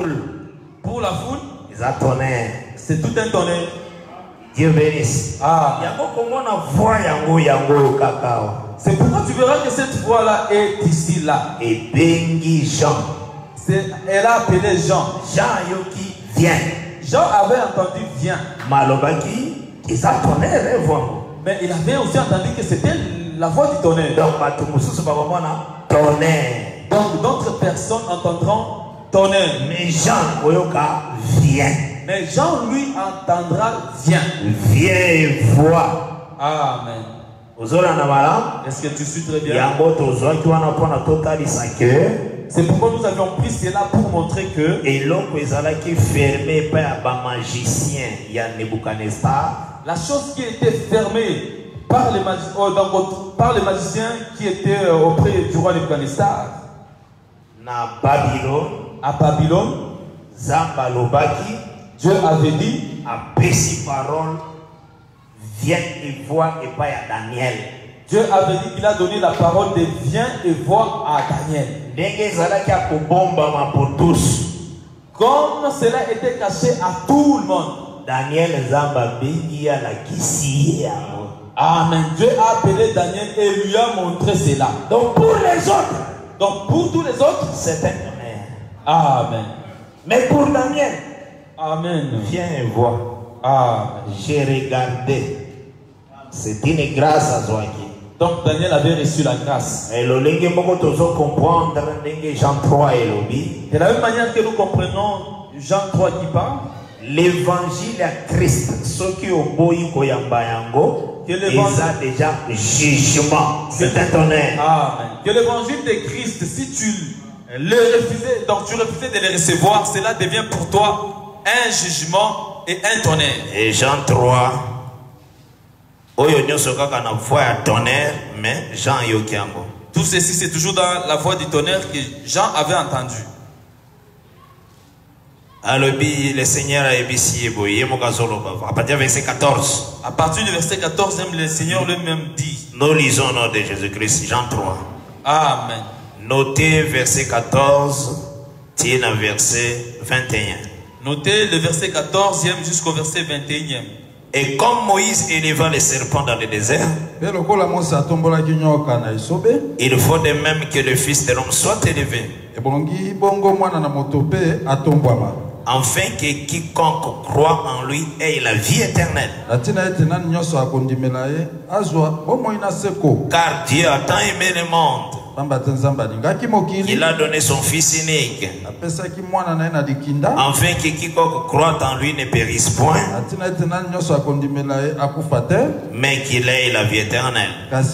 foule. Pour la foule, Ils ont tonnerre. c'est tout un tonnerre. Dieu bénisse. Ah. C'est pourquoi tu verras que cette voix-là est ici, là. Et Bengi Jean. Elle a appelé Jean. Jean Yoki vient. Jean avait entendu viens. Malobaki, ils ont tonnerre. Mais il avait aussi entendu que c'était la voix du tonnerre. Donc d'autres personnes entendront tonnerre. Mais Jean Oyoka vient. Mais Jean lui entendra viens. Viens et vois. Amen. Est-ce que tu suis très bien? C'est pourquoi nous avions pris cela pour montrer que et l'homme qui fermé par un magicien, il y a Nebuchadnezzar. La chose qui était fermée par les magiciens qui étaient auprès du roi Nebuchadnezzar. À Babylone, Dieu avait dit à Pessi parole, viens et vois et pas à Daniel. Dieu avait dit qu'il a donné la parole de viens et vois à Daniel. Comme cela était caché à tout le monde. Daniel Zamba Bengia la Kissi. Amen. Dieu a appelé Daniel et lui a montré cela. Donc pour les autres. Donc pour tous les autres, c'est un tonnerre. Amen. Mais pour Daniel, amen. Viens et vois. Amen. J'ai regardé. C'est une grâce à Zoaki. Donc Daniel avait reçu la grâce. Et le comprendre Jean 3 et lobby. De la même manière que nous comprenons Jean 3 qui parle. L'évangile à Christ, ceux qui ont boyi koyambayango, ils ont déjà jugement. C'est un tonnerre. Amen. Que l'évangile de Christ, si tu le refusais, donc tu refusais de le recevoir, cela devient pour toi un jugement et un tonnerre. Et Jean 3, oyo nyoso kaka na voix à tonnerre, mais Jean yokiango. Tout ceci c'est toujours dans la voix du tonnerre que Jean avait entendu. Alors, le Seigneur a ébissi à partir du verset 14. À partir du verset 14, le Seigneur lui-même dit. Nous lisons au nom de Jésus-Christ, Jean 3. Amen. Notez verset 14, tiens à verset 21. Notez le verset 14e jusqu'au verset 21e. Et comme Moïse éleva les serpents dans le désert, il faut de même que le Fils de l'homme soit élevé, afin que quiconque croit en lui ait la vie éternelle. Car Dieu a tant aimé le monde qu'il a donné son Fils unique, afin que quiconque croit en lui ne périsse point, mais qu'il ait la vie éternelle.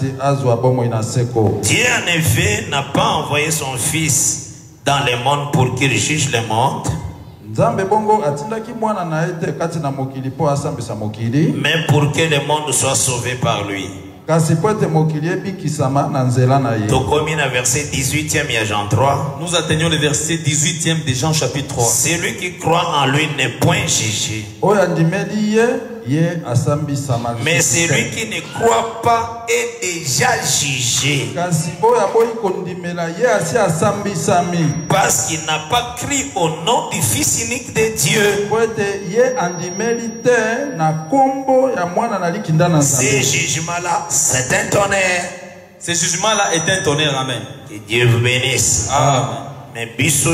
Dieu en effet n'a pas envoyé son Fils dans le monde pour qu'il juge le monde, mais pour que le monde soit sauvé par lui. Verset 18e Jean 3. Nous atteignons le verset 18e de Jean chapitre 3. Celui qui croit en lui n'est point jugé, mais celui qui ne croit pas est déjà jugé, parce qu'il n'a pas cru au nom du Fils unique de Dieu. Ce jugement-là, c'est un tonnerre. Ce jugement-là est un tonnerre. Amen. Que Dieu vous bénisse. Amen. Mais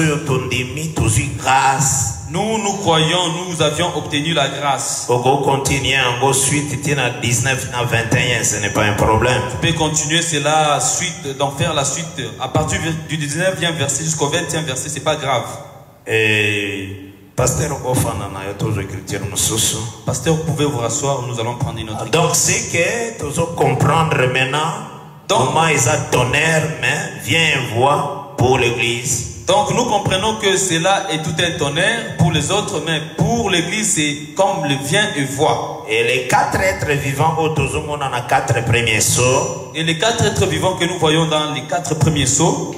grâce. Nous croyons, nous avions obtenu la grâce. Continuer ensuite, 19 à 21, ce n'est pas un problème. Tu peux continuer cela, suite, d'en faire la suite. À partir du 19e verset jusqu'au 20e verset, c'est pas grave. Et Pasteur, vous pouvez vous rasseoir, nous allons prendre une autre. Donc c'est que tu dois comprendre maintenant comment ils ont tonnerre, mais viens voir pour l'église. Donc nous comprenons que cela est tout un tonnerre pour les autres, mais pour l'église c'est comme le viens et vois. Et les 4 êtres vivants au Tozomo dans les 4 premiers sauts. Et les 4 êtres vivants que nous voyons dans les 4 premiers sauts.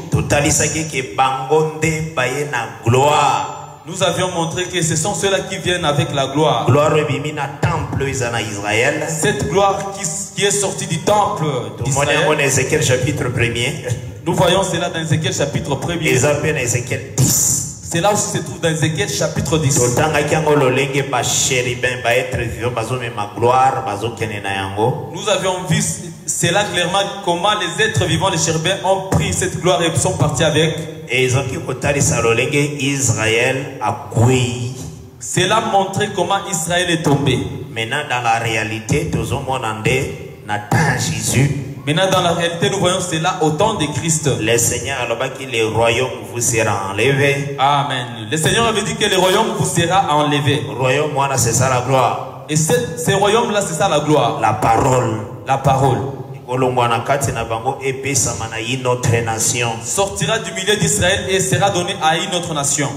Nous avions montré que ce sont ceux-là qui viennent avec la gloire. Cette gloire qui est sortie du temple d'Israël. Ézéchiel chapitre 1er. Nous voyons cela dans Ézéchiel chapitre 1er. Ézéchiel 10. Cela aussi se trouve dans Ézéchiel chapitre 10. Nous avions vu cela clairement, comment les êtres vivants, les chérubins, ont pris cette gloire et sont partis avec. Cela montrait comment Israël est tombé. Maintenant, dans la réalité, Maintenant, dans la réalité, nous voyons cela au temps de Christ. Le Seigneur a dit que le royaume vous sera enlevé. Amen. Le Seigneur avait dit que le royaume vous sera enlevé. Le royaume, c'est ça la gloire. Et ce royaume-là, c'est ça la gloire. La parole. La parole. Sortira du milieu d'Israël et sera donné à une autre nation.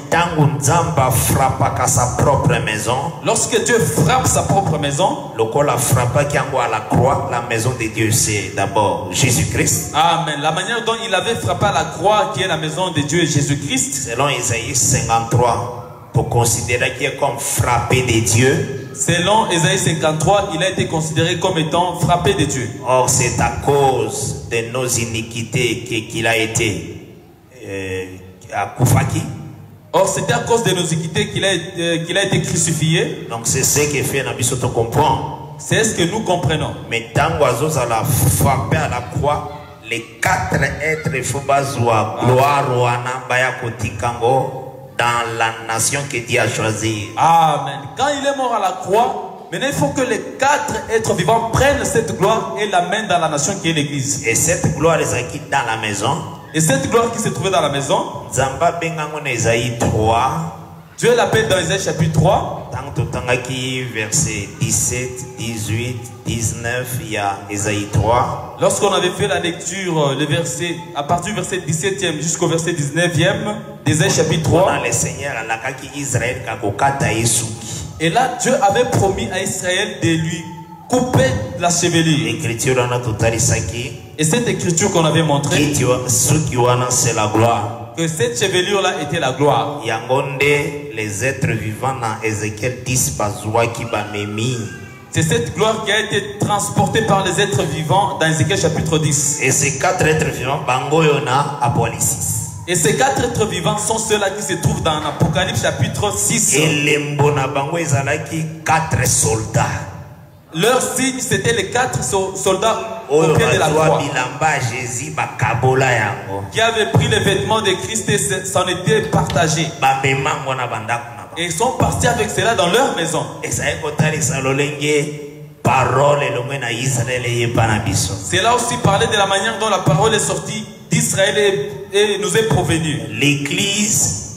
Lorsque Dieu frappe sa propre maison, la croix, la maison de Dieu, c'est d'abord Jésus-Christ. Amen. La manière dont il avait frappé à la croix, qui est la maison de Dieu, Jésus-Christ. Selon Isaïe 53, pour considérer qu'il est comme frappé de Dieu. Selon Isaïe 53, il a été considéré comme étant frappé de Dieu. Or, c'est à cause de nos iniquités qu'il a été à Koufaki. Or, c'était à cause de nos iniquités qu'il a été crucifié. Donc, c'est ce que fait Nabi Soto comprend. C'est ce que nous comprenons. Mais tant qu'oiseaux à la frapper à la croix, les 4 êtres Fubazwa, gloire, Wana, Baya Kotikango, dans la nation que Dieu a choisie. Amen. Quand il est mort à la croix, maintenant il faut que les 4 êtres vivants prennent cette gloire et l'amènent dans la nation qui est l'église. Et cette gloire est acquise dans la maison. Et cette gloire qui se trouvait dans la maison, Zamba Bengangon Esaïe 3. Dieu l'appelle dans Isaïe chapitre 3. Verset 17, 18, 19, il y a Esaïe 3. Lorsqu'on avait fait la lecture, le verset, à partir du verset 17e jusqu'au verset 19e d'Esaïe chapitre 3. Et là, Dieu avait promis à Israël de lui couper la chevelure. Et cette écriture qu'on avait montrée, c'est la gloire. Que cette chevelure-là était la gloire. Les êtres vivants dans Ézéchiel 10, c'est cette gloire qui a été transportée par les êtres vivants dans Ézéchiel chapitre 10. Et ces 4 êtres vivants, et ces 4 êtres vivants sont ceux-là qui se trouvent dans Apocalypse chapitre 6. Et les 4 soldats. Leur signe, c'était les 4 soldats au pied de la croix qui avaient pris les vêtements de Christ et s'en étaient partagés. Et ils sont partis avec cela dans leur maison. C'est là aussi parler de la manière dont la parole est sortie d'Israël et nous est provenue. L'église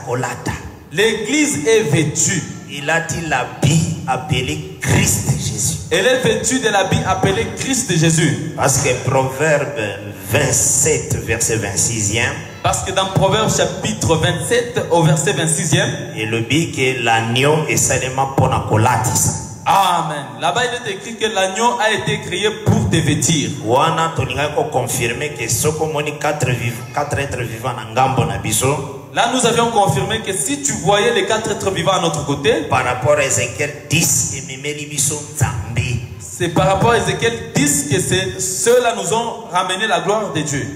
est vêtue. Il a dit l'habit appelé Christ Jésus. Elle est vêtue de l'habit appelé Christ Jésus. Parce que Proverbe 27, verset 26e. Parce que dans Proverbe chapitre 27 au verset 26e. Et le dit que l'agneau est seulement pour la colatis. Amen. Là-bas il est écrit que l'agneau a été créé pour te vêtir. Wana toninga ko confirmer que sokomoni 4 êtres vivants na ngambo na biso. Là, nous avions confirmé que si tu voyais les 4 êtres vivants à notre côté, par rapport à Ézéchiel 10, c'est par rapport à Ézéchiel 10 que ceux-là nous ont ramené la gloire de Dieu.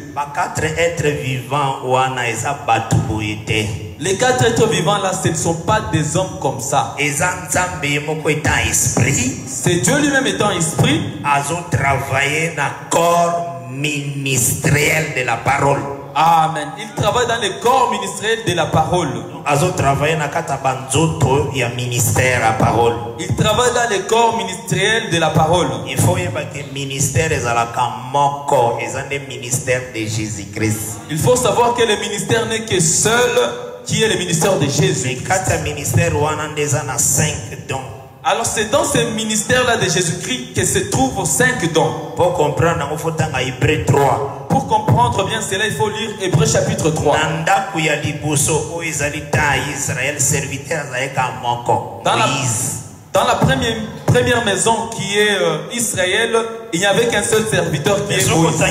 Les 4 êtres vivants là, ce ne sont pas des hommes comme ça. C'est Dieu lui-même étant esprit. Ils ont travaillé dans le corps ministériel de la parole. Amen. Il travaille dans le corps ministériel de la parole. Il travaille dans le corps ministériel de la parole. Il faut que le ministère est un ministère de Jésus-Christ. Il faut savoir que le ministère n'est que seul qui est le ministère de Jésus. Alors c'est dans ce ministère-là de Jésus-Christ que se trouvent 5 dons. Pour comprendre, il faut Hébreux 3. Pour comprendre bien cela, il faut lire Hébreux chapitre 3. Dans la première maison qui est Israël, il n'y avait qu'un seul serviteur qui est Moïse.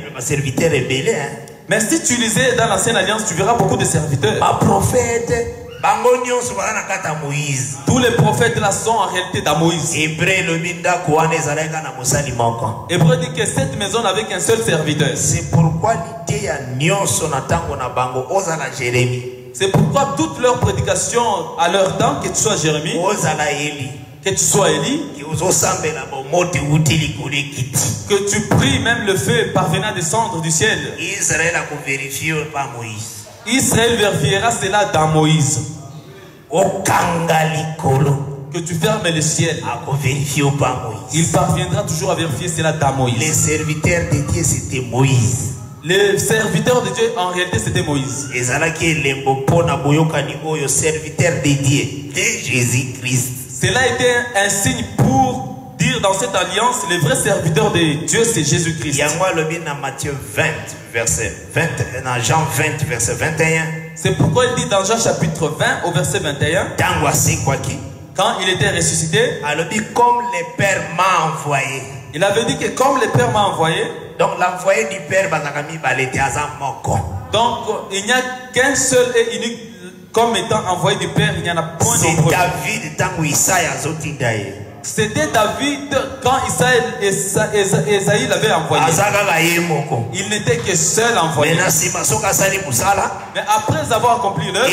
Mais si tu lisais dans l'Ancienne Alliance, tu verras beaucoup de serviteurs. Tous les prophètes là sont en réalité dans Moïse. Hébreu dit que cette maison n'avait qu'un seul serviteur. C'est pourquoi l'idée à Nyon son atango na bango ozala Jérémie. C'est pourquoi toutes leurs prédications à leur temps, que tu sois Jérémie, que tu sois Élie, que tu pries même le feu parvenant à descendre du ciel. Israël vérifiera cela dans Moïse. Que tu fermes le ciel. Il parviendra toujours à vérifier cela dans Moïse. Les serviteurs de Dieu, c'était Moïse. Les serviteurs de Dieu, en réalité, c'était Moïse. Et ça là qui est le serviteur de Dieu, de Jésus-Christ. Cela était un signe pour dire dans cette alliance, les vrais serviteurs de Dieu, c'est Jésus-Christ. Il y a dans Matthieu 20, verset 20, dans Jean 20, verset 21. C'est pourquoi il dit dans Jean chapitre 20, au verset 21, quand il était ressuscité, comme le Père m'a envoyé. Il avait dit que comme le Père m'a envoyé, donc l'envoyé du Père, donc il n'y a qu'un seul et unique comme étant envoyé du Père, il n'y en a point d'autre. C'est David tant Isaïe. C'était David quand Isaïe l'avait envoyé. Il n'était que seul envoyé. Mais après avoir accompli l'œuvre,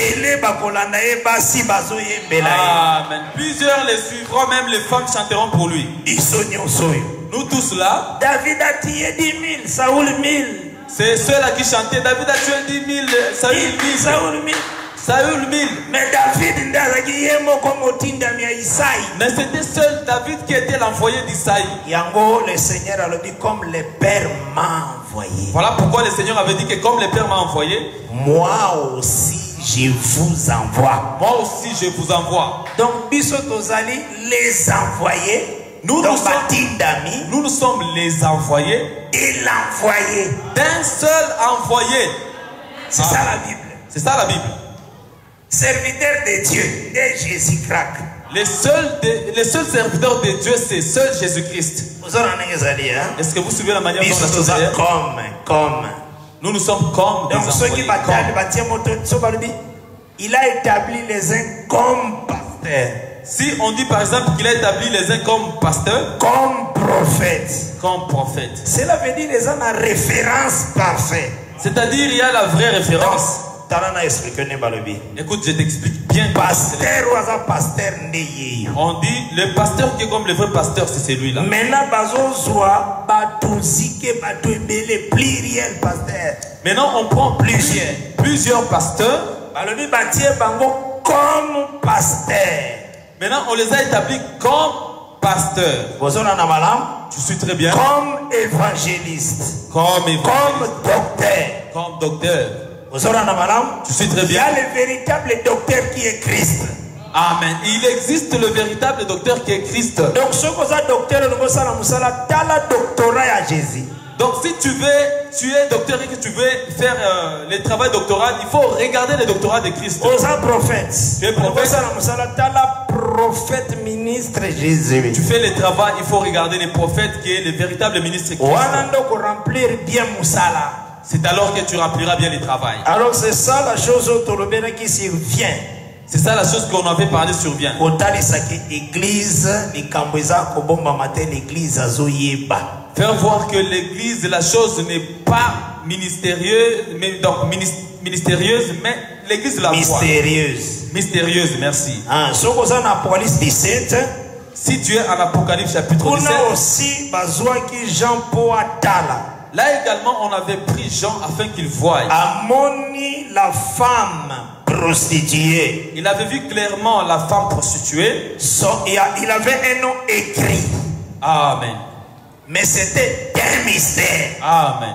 amen. Plusieurs les suivront, même les femmes chanteront pour lui. Nous tous là, David a tué 10 000, Saoul 1000. C'est ceux-là qui chantaient. David a tué 10 000, Saoul 1000. Saül 1000. Mais David, mais c'était seul David qui était l'envoyé d'Isaïe. Le Seigneur a dit comme le Père m'a envoyé. Voilà pourquoi le Seigneur avait dit que comme le Père m'a envoyé, moi aussi je vous envoie. Moi aussi je vous envoie. Donc biso tozali les envoyés. Nous sommes les envoyés et l'envoyé d'un seul envoyé. C'est ça la Bible. C'est ça la Bible. Serviteur de Dieu, de Jésus-Christ. Les seuls serviteurs de Dieu, c'est seul Jésus-Christ. Est-ce que vous suivez la manière dont la chose est? Comme. Nous sommes comme des envoyés. Il a établi les uns comme pasteurs. Si on dit par exemple qu'il a établi les uns comme pasteurs, comme prophètes, cela veut dire les uns en référence parfaite. C'est-à-dire il y a la vraie référence. Écoute, je t'explique bien. On dit le pasteur qui est comme le vrai pasteur, c'est celui-là. Maintenant, on prend plusieurs pasteurs. Comme pasteur. Maintenant, on les a établis comme pasteurs. Tu suis très bien. Comme évangéliste. Comme docteur. Comme docteur. Tu sais très bien. Il y a le véritable docteur qui est Christ. Amen. Il existe le véritable docteur qui est Christ. Donc, ce que ça docteur, doctorat à Jésus. Donc, si tu es docteur et que tu veux faire le travail doctoral, il faut regarder le doctorat de Christ. Tu es prophète, ministre Jésus. Tu fais le travail, il faut regarder le prophète qui est le véritable ministre Christ. C'est alors que tu rempliras bien le travail. Alors c'est ça la chose qui survient. C'est ça la chose qu'on avait parlé survient. Faire voir que l'église, la chose n'est pas mystérieuse, mais donc mystérieuse, mais l'église de la foi. Mystérieuse, merci. Si tu es en Apocalypse chapitre 17, aussi Jean-Paul Atala. Là également, on avait pris Jean afin qu'il voie. Amoni la femme prostituée. Il avait vu clairement la femme prostituée. Il avait un nom écrit. Amen. Mais c'était un mystère. Amen.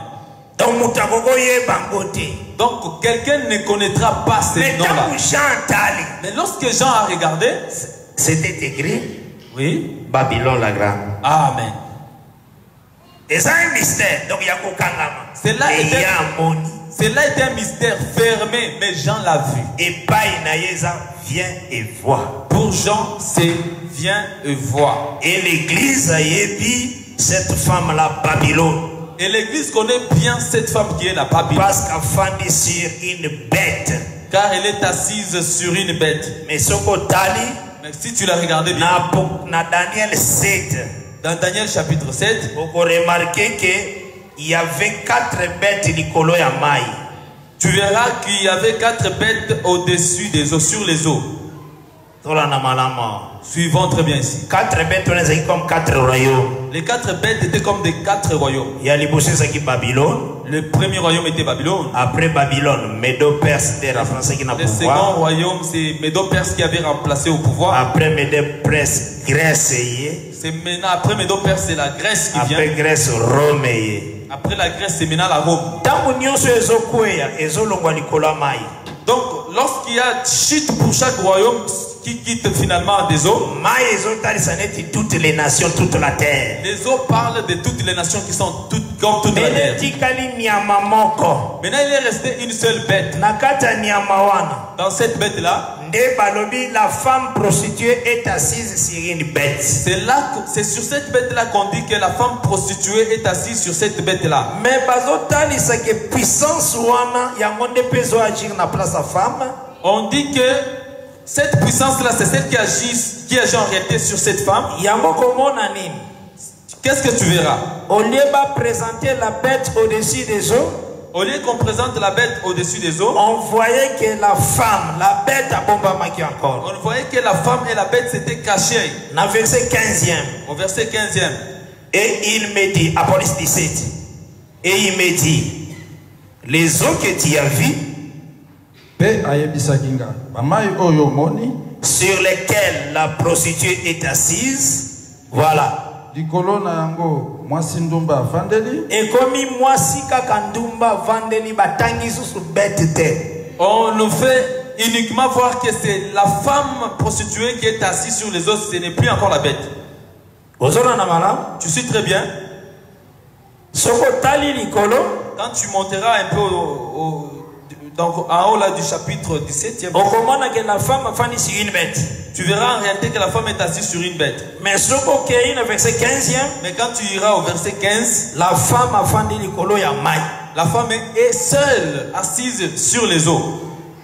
Donc quelqu'un ne connaîtra pas ce nom-là. Mais lorsque Jean a regardé, c'était écrit. Oui. Babylone la grande. Amen. Et c'est un mystère. Donc il y a cela était un mystère fermé, mais Jean l'a vu. Et Païnaïsa vient et voit. Pour Jean, c'est vient et voit. Et l'église a dit cette femme-là, Babylone. Et l'église connaît bien cette femme qui est la Babylone. Parce qu'elle fondée sur une bête. Car elle est assise sur une bête. Mais si tu la regardais bien, dans Daniel 7, dans Daniel chapitre 7, vous remarquez qu'il y avait 4 bêtes Nicolo Yamai. Tu verras qu'il y avait 4 bêtes au-dessus des eaux, sur les eaux. Suivons très bien ici. 4 bêtes, on est comme 4 royaumes. Les 4 bêtes étaient comme des 4 royaumes. Il y a les Babylone. Le premier royaume était Babylone. Après Babylone, Médo-Perse était la France qui n'a pas pouvoir. Le second royaume, c'est Médo-Perse qui avait remplacé au pouvoir. Après Médo-Perse, Grèce. C'est maintenant, après Médo-Perse, c'est la Grèce qui vient. Après Grèce, Rome. Après la Grèce, c'est maintenant la Rome. Donc, lorsqu'il y a chute pour chaque royaume qui quitte finalement des eaux, toutes les nations, toute la terre. Les eaux parlent de toutes les nations qui sont toutes comme toute la terre. Maintenant, il est resté une seule bête. Dans cette bête-là, la femme prostituée est assise sur une bête. C'est sur cette bête-là qu'on dit que la femme prostituée est assise sur cette bête-là. Mais puissance on dit que cette puissance-là, c'est celle qui agit en réalité sur cette femme. Qu'est-ce que tu verras? Au lieu de présenter la bête au-dessus des eaux, au lieu qu'on présente la bête au-dessus des eaux, on voyait que la femme, la bête a bombardé encore. On voyait que la femme et la bête s'étaient cachées. Au verset 15e. Au verset 15e. Et il me dit, Apocalypse 17, et il me dit, les eaux que tu as vues, sur lesquelles la prostituée est assise, voilà. Et comme moi si kakandumba vandeli batangi sous bête terre. On nous fait uniquement voir que c'est la femme prostituée qui est assise sur les os, ce n'est plus encore la bête. Tu sais très bien. Quand tu monteras un peu donc en haut là du chapitre 17e, la femme sur une bête. Tu verras en réalité que la femme est assise sur une bête. Mais verset 15e, mais quand tu iras au verset 15, la femme est seule, assise sur les eaux.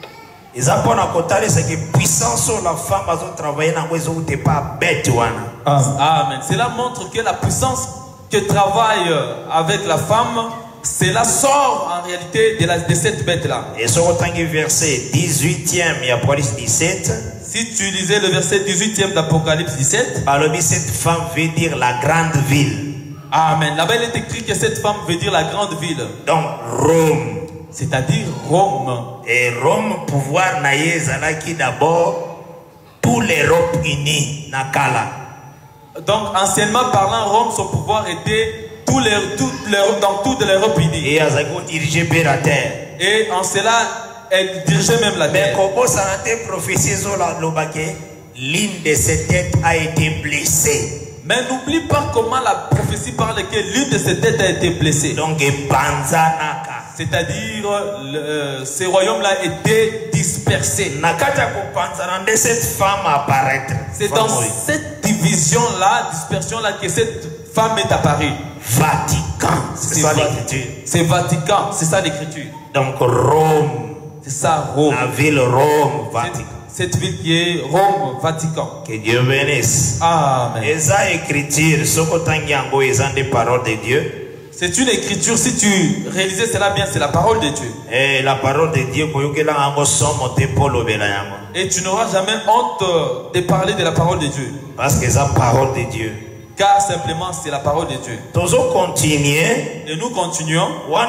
Amen. Cela montre que la puissance que travaille avec la femme, cela sort en réalité de cette bête-là. Et sur le verset 18e, Apocalypse 17. Si tu lisais le verset 18e d'Apocalypse 17, cette femme veut dire la grande ville. Amen. Là-bas, il est écrit que cette femme veut dire la grande ville. Donc, Rome. C'est-à-dire Rome. Et Rome, pouvoir naïe, d'abord, tout l'Europe unie, Nakala. Donc, anciennement parlant, Rome, son pouvoir était dans toute l'Europe unie. Et dirigeait vers la terre. Et en cela, elle dirigeait même la terre. Mais comment ça a été prophétisé sur l'une de ses têtes a été blessée. Mais n'oublie pas comment la prophétie parle que l'une de ses têtes a été blessée. Donc, c'est-à-dire, ces royaumes-là étaient dispersés. Cette femme apparaître. C'est dans cette division-là, dispersion-là, que cette femme est apparue. Vatican, c'est ça l'écriture. C'est Vatican, c'est ça l'écriture. Donc Rome. C'est ça, Rome. La ville Rome, Vatican. Cette ville qui est Rome, Vatican. Que Dieu bénisse. Amen. Et ça écriture, ce que des paroles de Dieu. C'est une écriture, si tu réalisais cela bien, c'est la parole de Dieu. Et la parole de Dieu, et tu n'auras jamais honte de parler de la parole de Dieu. Parce que c'est la parole de Dieu. Car simplement c'est la parole de Dieu. Et nous continuons.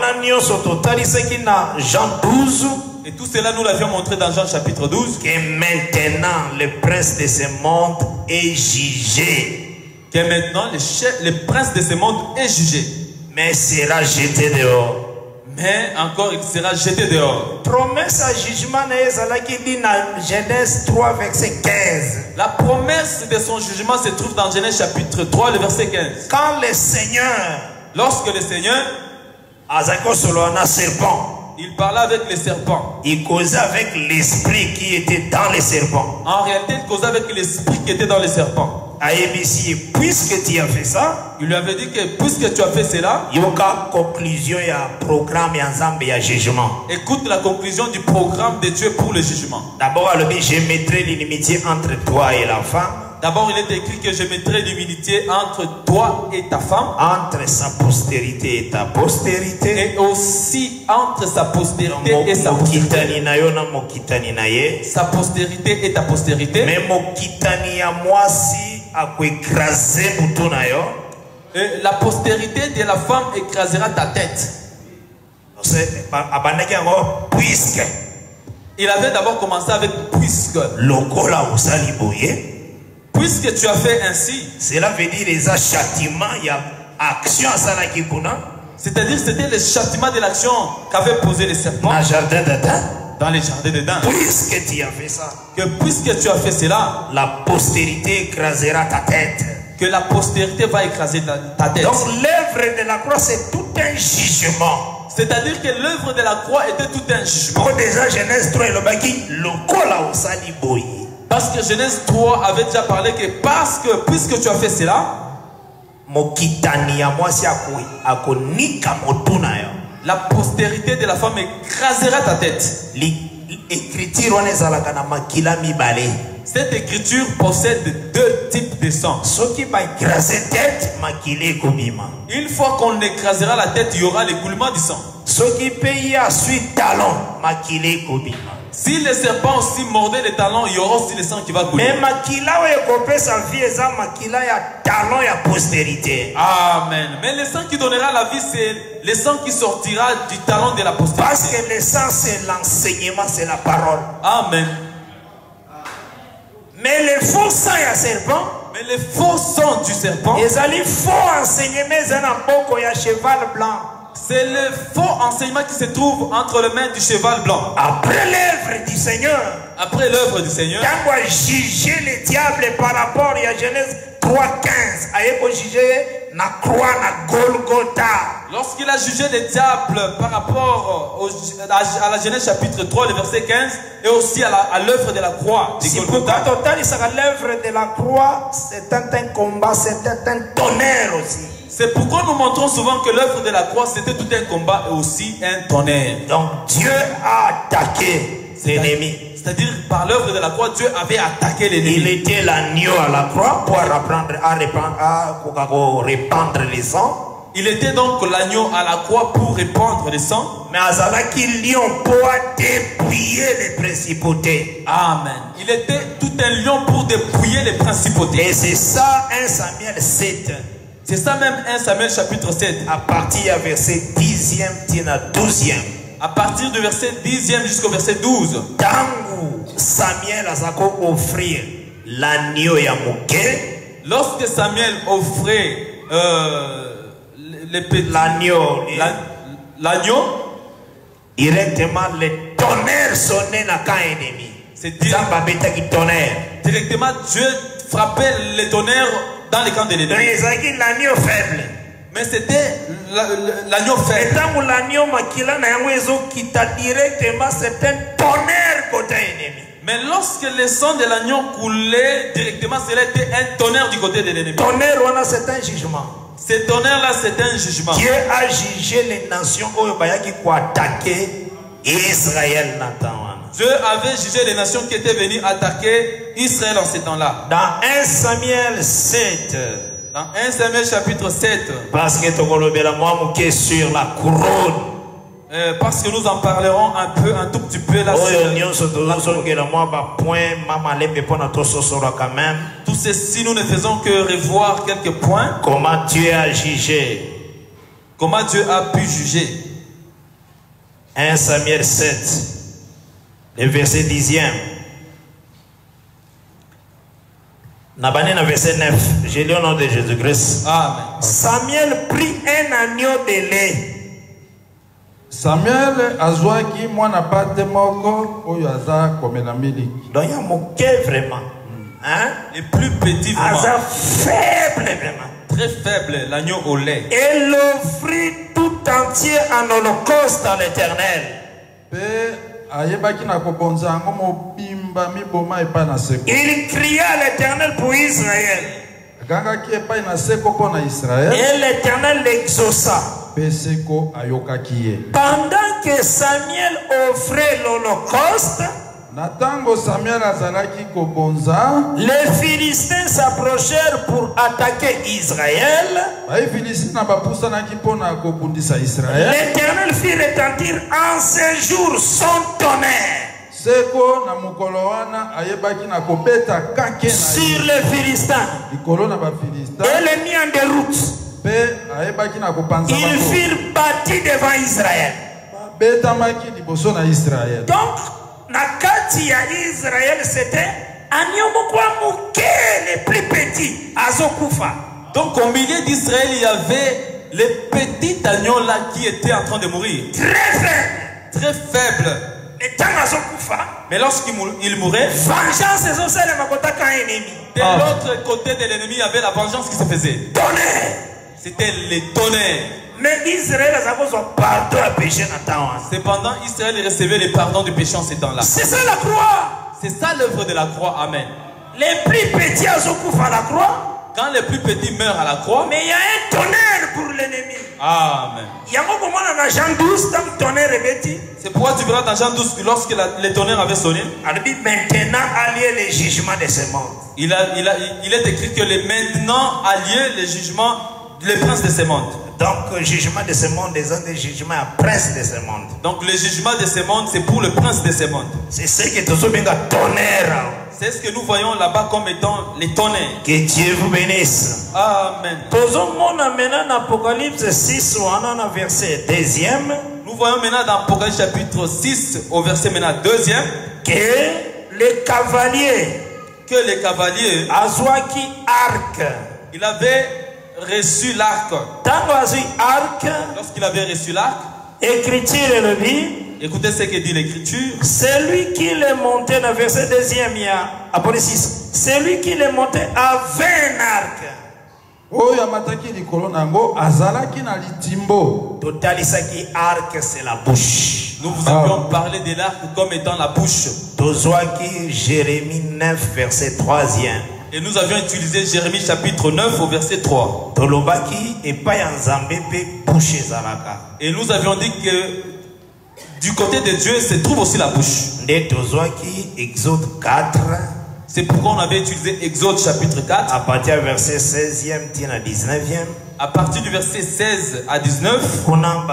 Jean 12. Et tout cela nous l'avions montré dans Jean chapitre 12. Que maintenant le prince de ce monde est jugé. Que maintenant le prince de ce monde est jugé. Mais sera jeté dehors. Mais encore il sera jeté dehors. Promesse à jugement qui dit dans Genèse 3 verset 15. La promesse de son jugement se trouve dans Genèse chapitre 3 le verset 15. Quand le Seigneur, lorsque le Seigneur serpent, il parlait avec les serpents. Il causait avec l'esprit qui était dans les serpents. En réalité, il causait avec l'esprit qui était dans les serpents. Puisque tu as fait ça, il lui avait dit que puisque tu as fait cela, il y a une conclusion, il y a un programme, il y a un jugement. Écoute la conclusion du programme de Dieu pour le jugement. D'abord, je mettrai l'inimitié entre toi et la femme. D'abord, il est écrit que je mettrai l'humilité entre toi et ta femme. Entre sa postérité et ta postérité. Et aussi entre sa postérité et sa postérité. Sa postérité et ta postérité. Mais mokitani ya mwasi akoekraser mutu na yo. Et la postérité de la femme écrasera ta tête. Puisque. Il avait d'abord commencé avec puisque. Puisque tu as fait ainsi. Cela veut dire les châtiments, il y a action à ça. C'est-à-dire c'était le châtiment de l'action qu'avait posé les serpents. Dans le jardin d'Adam. Dans les jardins d'Éden. Puisque tu as fait ça. Que puisque tu as fait cela. La postérité écrasera ta tête. Que la postérité va écraser ta tête. Donc l'œuvre de la croix c'est tout un jugement. C'est-à-dire que l'œuvre de la croix était tout un jugement. Déjà Genèse 3 parce que Genèse 3 avait déjà parlé que puisque tu as fait cela, la postérité de la femme écrasera ta tête. Cette écriture possède deux types de sang. Une fois qu'on écrasera la tête, il y aura l'écoulement du sang. Si les serpents aussi mordaient les talons, il y aura aussi le sang qui va couler. Amen. Mais le sang qui donnera la vie, c'est le sang qui sortira du talon de la postérité. Parce que le sang, c'est l'enseignement, c'est la parole. Amen. Mais le faux sang et serpent. Mais le faux sang du serpent. Ils allaient faux enseignement, ils ont cheval blanc. C'est le faux enseignement qui se trouve entre les mains du cheval blanc. Après l'œuvre du Seigneur. Après l'œuvre du Seigneur. Quand on a jugé le diable par rapport à Genèse 3:15, il a jugé la croix na Golgotha. Lorsqu'il a jugé le diable par rapport à la Genèse chapitre 3, le verset 15, et aussi à l'œuvre de la croix de Golgotha. L'œuvre de la croix, c'est un combat, c'est un tonnerre aussi. C'est pourquoi nous montrons souvent que l'œuvre de la croix, c'était tout un combat et aussi un tonnerre. Donc Dieu a attaqué l'ennemi. C'est-à-dire par l'œuvre de la croix, Dieu avait attaqué l'ennemi. Il était l'agneau à la croix pour répandre les sangs. Il était donc l'agneau à la croix pour répandre le sang. Mais Azalaki lion pour dépouiller les principautés. Amen. Il était tout un lion pour dépouiller les principautés. Et c'est ça 1 Samuel 7. C'est ça même 1 Samuel chapitre 7. À partir du verset 10e, 12e. À partir du verset 10e jusqu'au verset 12. Tangu Samuel a offrir l'agneau ya moké. Lorsque Samuel offrait l'agneau, directement le tonnerre sonnait dans le camp ennemi. C'est directement Dieu frappait le tonnerre dans le camp de l'ennemi. L'agneau faible. Mais c'était l'agneau faible. Et tant que l'agneau makila na yango ezokita directement, c'est un tonnerre côté ennemi. Mais lorsque le sang de l'agneau coulait directement, cela était un tonnerre du côté de l'ennemi. Tonnerre, c'est un jugement. Ce tonnerre-là, c'est un jugement. Dieu a jugé les nations qui ont attaqué Israël. Dieu avait jugé les nations qui étaient venues attaquer Israël en ces temps-là. Dans 1 Samuel 7. Dans 1 Samuel chapitre 7. Parce que tu es sur la couronne. Parce que nous en parlerons un tout petit peu là. Tout ceci, nous ne faisons que revoir quelques points. Comment Dieu a jugé. Comment Dieu a pu juger. 1 Samuel 7, le verset 10e. Nabané dans verset 9. Je lis au nom de Jésus-Christ. Amen. Samuel prit un agneau de lait. Samuel azwaki mwana bate moko oyo aza komela miliki. Donc il y a moqué vraiment. Hein? Les plus petits vraiment. Aza faible vraiment. Très faible, l'agneau au lait. Et l'offrit tout entier en holocauste à l'Éternel. Il cria à l'Éternel pour Israël. Et l'Éternel l'exauça. Pendant que Samuel offrait l'holocauste, Les Philistins s'approchèrent pour attaquer Israël. L'Éternel fit retentir en ce jour son tonnerre sur les Philistins et les mit en déroute. Ils firent bâtir devant Israël. Donc, Nakati à Israël, c'était les plus petits, Azokufa. Donc, au milieu d'Israël, il y avait les petits agneaux là qui étaient en train de mourir. Très faibles. Très faibles. Mais lorsqu'il mourait, vengeance de l'autre côté de l'ennemi, il y avait la vengeance qui se faisait. C'était les tonnerres. Mais Israël a pardon à péché. Cependant, Israël recevait le pardon du péché en ces temps-là. C'est ça la croix. C'est ça l'œuvre de la croix. Amen. Les plus petits à la croix. Quand les plus petits meurent à la croix, mais il y a un tonnerre pour l'ennemi. Amen. C'est pourquoi tu verras dans Jean 12 que lorsque le tonnerre avait sonné, maintenant allier les jugements de ce monde. Il est écrit que maintenant allier les jugements, les princes de ce monde. Donc le jugement de ce monde est un jugement à prince de ce monde. Donc le jugement de ce monde, c'est pour le prince de ce monde. C'est ce que tu as tonnerre. C'est ce que nous voyons là-bas comme étant les tonnerres. Que Dieu vous bénisse. Amen. Maintenant Apocalypse 6 verset 2e. Nous voyons maintenant dans Apocalypse chapitre 6 au verset maintenant 2e que les cavaliers Azwaki arc. Il avait reçu l'arc. Lorsqu'il avait reçu l'arc, écriture et le dit. Écoutez ce que dit l'écriture. Celui qui les montait dans le verset 2e, il y a Apocalypse 6. Celui qui les montait avait un arc. Totalisaki arc, c'est la bouche. Nous vous avions parlé de l'arc comme étant la bouche. Tozwaki Jérémie 9 verset 3e. Et nous avions utilisé Jérémie chapitre 9 au verset 3. Et nous avions dit que du côté de Dieu se trouve aussi la bouche. Exode 4. C'est pourquoi on avait utilisé Exode chapitre 4. À partir du verset 16e à 19e. À partir du verset 16 à 19.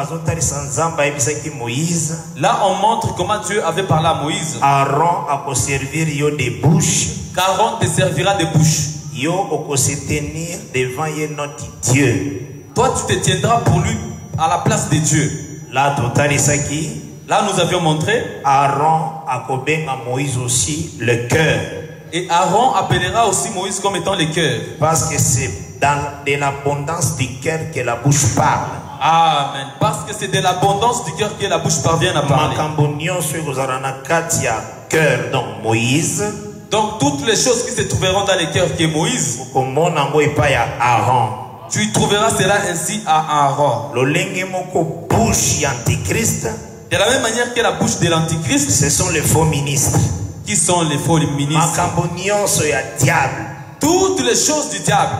Là on montre comment Dieu avait parlé à Moïse. Aaron a servir des bouches. Qu'Aaron te servira de bouche. Yo oko se tenir devant notre Dieu. Toi tu te tiendras pour lui à la place de Dieu. Là totalisaki. Là nous avions montré. Aaron a à Moïse aussi le cœur. Et Aaron appellera aussi Moïse comme étant le cœur. Parce que c'est de l'abondance du cœur que la bouche parle. Amen. Parce que c'est de l'abondance du cœur que la bouche parvient à parler. Cœur donc Moïse. Donc toutes les choses qui se trouveront dans le cœur qui est Moïse, tu trouveras cela ainsi à Aaron. De la même manière que la bouche de l'antichrist, ce sont les faux ministres. Qui sont les faux ministres? Toutes les choses du diable.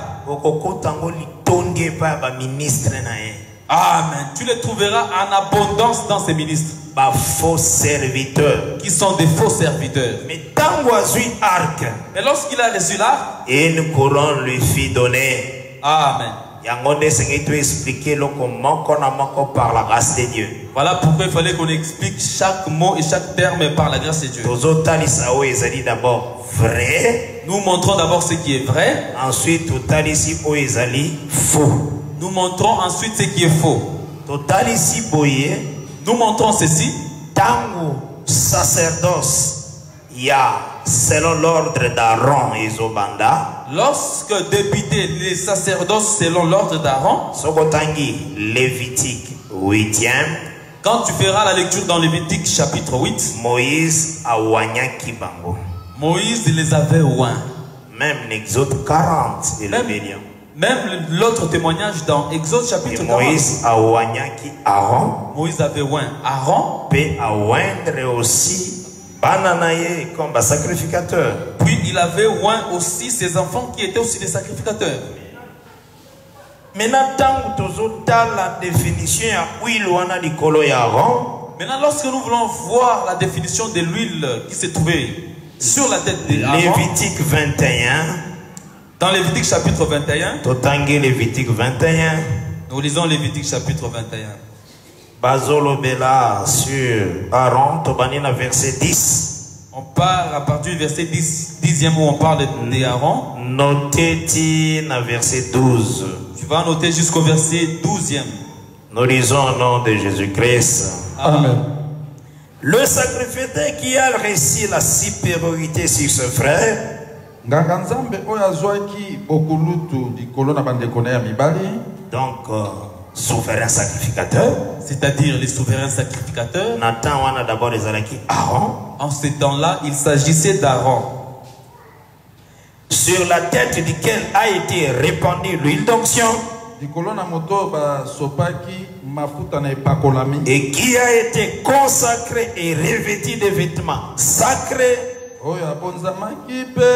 Amen. Tu les trouveras en abondance dans ces ministres. Faux serviteurs. Qui sont des faux serviteurs. Mais lorsqu'il a reçu l'arc, une couronne lui fit donner. Amen. Par la grâce de Dieu. Voilà pourquoi il fallait qu'on explique chaque mot et chaque terme par la grâce de Dieu. D'abord vrai. Nous montrons d'abord ce qui est vrai. Ensuite, faux. Nous montrons ensuite ce qui est faux. Nous montrons ceci. Tango sacerdoce. Il y a selon l'ordre d'Aaron et Zobanda. Lorsque débutait les sacerdoces selon l'ordre d'Aaron. Sokotangi Lévitique 8e. Quand tu feras la lecture dans Lévitique chapitre 8. Moïse a wanyaki bango. Moïse les avait oint. Même l'Exode 40 et le million. Même l'autre témoignage dans Exode chapitre 40. Moïse a wanyaki Aaron. Moïse avait oint Aaron. Puis a oindre aussi Bananaye comme sacrificateur. Puis il avait oint aussi ses enfants qui étaient aussi des sacrificateurs. Maintenant, tant que tu as la définition à Aaron. Maintenant, lorsque nous voulons voir la définition de l'huile qui se trouvait sur la tête d'Aaron, Lévitique 21. Dans Lévitique chapitre 21, Totangi Lévitique 21. nous lisons Lévitique chapitre 21. Bazolo Bela sur Aaron, Tobanina verset 10. On part à partir du verset 10e où on parle d'Aaron. Notez na verset 12. Tu vas noter jusqu'au verset 12e. Nous lisons au nom de Jésus-Christ. Amen. Le sacrificateur qui a réussi la supériorité sur ce frère, Nganga Nzambe oyo azwaki bokulutu likolo na bandeko na ya mibali, donc souverain sacrificateur, c'est-à-dire les souverains sacrificateurs. Nathan wana d'abord les alaki Aaron. En ce temps-là, il s'agissait d'Aaron, sur la tête duquel a été répandue l'huile d'onction likolo na moto ba sopaki mafuta na epakolami, et qui a été consacré et revêtu de vêtements sacrés. oyo abonzamaki pe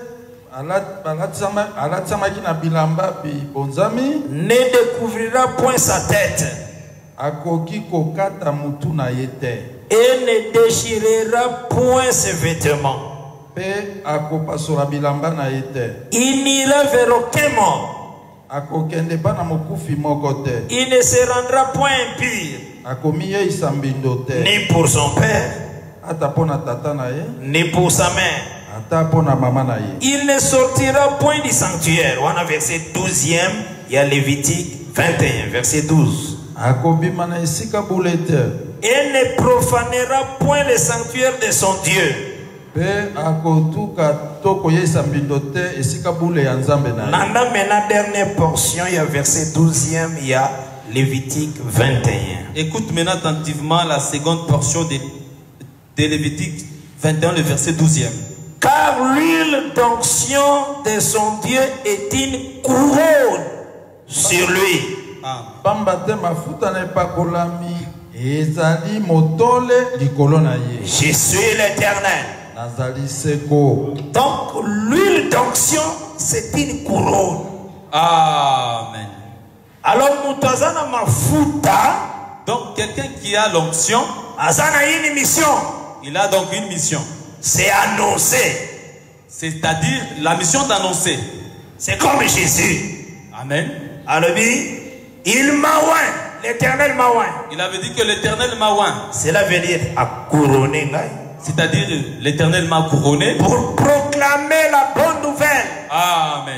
alatisamaki na bilamba bibonzami, Ne découvrira point sa tête akoki kokata mutu na ye te, et ne déchirera point ses vêtements. pe akopasola bilamba na ye te, Il n'ira vers aucun mort. akokende pa na mokufi moko te, Il ne se rendra point impur, akomiyeisa mbindo te, ni pour son père, ata mpo na tata na ye, ni pour sa mère. ata mpo na mama na ye. Il ne sortira point du sanctuaire. On a verset 12e, il y a Lévitique 21, verset 12. Akobima na esika bule te, Et ne profanera point le sanctuaire de son Dieu. pe akotuka to koyeisa mbindo te esika bule ya nzambe na ye. Nanda maintenant dernière portion, il y a verset 12e, il y a Lévitique 21. Écoute maintenant attentivement la seconde portion de Lévitique 21, le verset 12e. Car l'huile d'onction de son Dieu est une couronne sur lui. Pamba te mafuta na epakolami ezali motole likolo na ye. Je suis l'Éternel. Nazali seko. Donc l'huile d'onction, c'est une couronne. Amen. Alors Moutazana mafuta, Donc quelqu'un qui a l'onction, azana une mission. il a donc une mission. C'est annoncer. C'est-à-dire la mission d'annoncer. C'est comme Jésus. Amen. Alors il m'a oint, l'Éternel m'a oint. Il avait dit que l'Éternel m'a oint. Cela veut dire à couronner. C'est-à-dire l'Éternel m'a couronné. Pour proclamer la bonne nouvelle. Amen.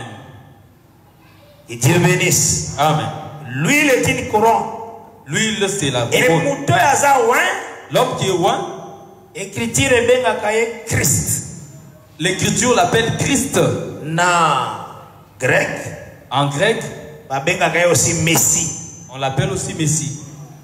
Et Dieu bénisse. Amen. L'huile est une couronne. L'huile, c'est la Et couronne. Mouto Yaza oint, L'homme qui est oint, écriture Bengakaye Christ. l'écriture l'appelle Christ. Na grec, En grec, Bengakaye aussi Messie. on l'appelle aussi Messie.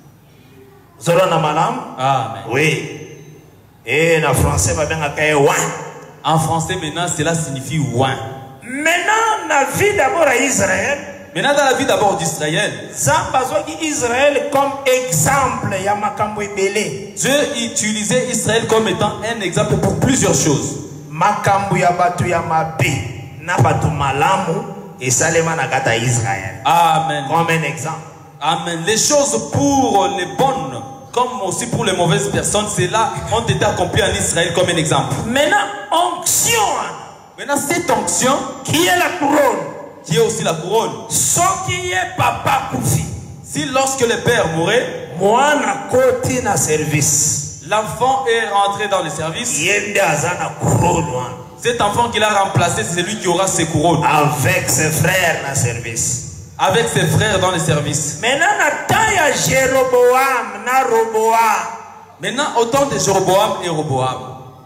Zorona Malam. Amen. Oui. Et en français, Bengakaye oint. En français, maintenant, cela signifie oint. Maintenant, la vie d'abord à Israël. Maintenant, dans la vie d'abord d'Israël, Israël comme exemple, il y a Makambo Ebele. Dieu utilisait Israël comme étant un exemple pour plusieurs choses. Makambo ya batu ya mabe, na batu malamu, et salema na gata Israël. Amen. Comme un exemple. Amen. Les choses pour les bonnes, comme aussi pour les mauvaises personnes, cela ont été accomplies en Israël comme un exemple. Maintenant, onction, Maintenant, cette onction, qui est la couronne, qui est aussi la couronne, ce qui est papa Koufi, si lorsque le père mourait, moi na côté na service, l'enfant est rentré dans le service, yende azana couronne, cet enfant qu'il a remplacé, c'est celui qui aura ses couronnes. avec ses frères na service. Avec ses frères dans le service. Maintenant, na temps ya Jéroboam na Roboam. Maintenant, au temps de Jéroboam et Roboam,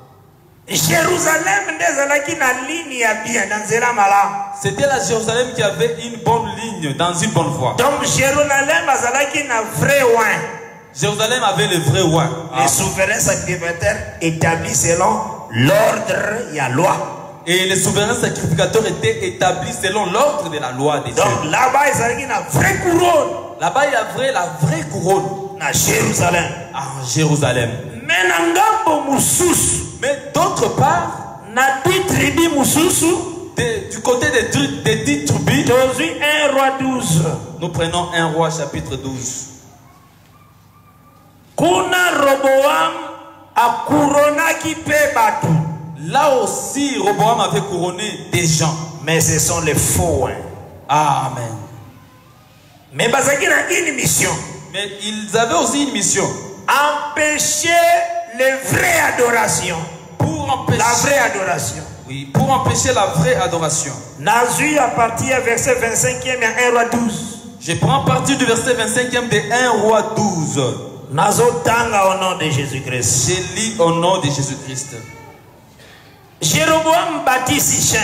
Jérusalem ndezalaki na ligne ya bien dans zela mala. c'était la Jérusalem qui avait une bonne ligne, dans une bonne voie. Donc Jérusalem azalaki na vrai oin. Jérusalem avait le vrai oint. Les souverains sacrificateurs établis selon l'ordre et la loi. Et les souverains sacrificateurs étaient établis selon l'ordre de la loi de Dieu. Donc là-bas azalaki na vrai couronne Là-bas, il y avait la vraie couronne na Jérusalem. à Jérusalem. Mais na ngambo mususu Mais d'autre part, na 10 tribus mususu du côté des 10 tribus, tozwi 1 roi 12. nous prenons 1 roi chapitre 12. Kuna Roboam a couronné qui paie batu. Là aussi, Roboam avait couronné des gens. Mais ce sont les faux. Amen. Mais bazaki na une mission. Mais ils avaient aussi une mission. Empêcher les vraies adorations. Pour empêcher la vraie adoration. Oui, pour empêcher la vraie adoration. Nazu à partir verset 25e et 1 roi 12. Je prends à partir du verset 25e de 1 roi 12. Nazotanga au nom de Jésus-Christ. Je lis au nom de Jésus-Christ. Jéroboam bâtit Sichem.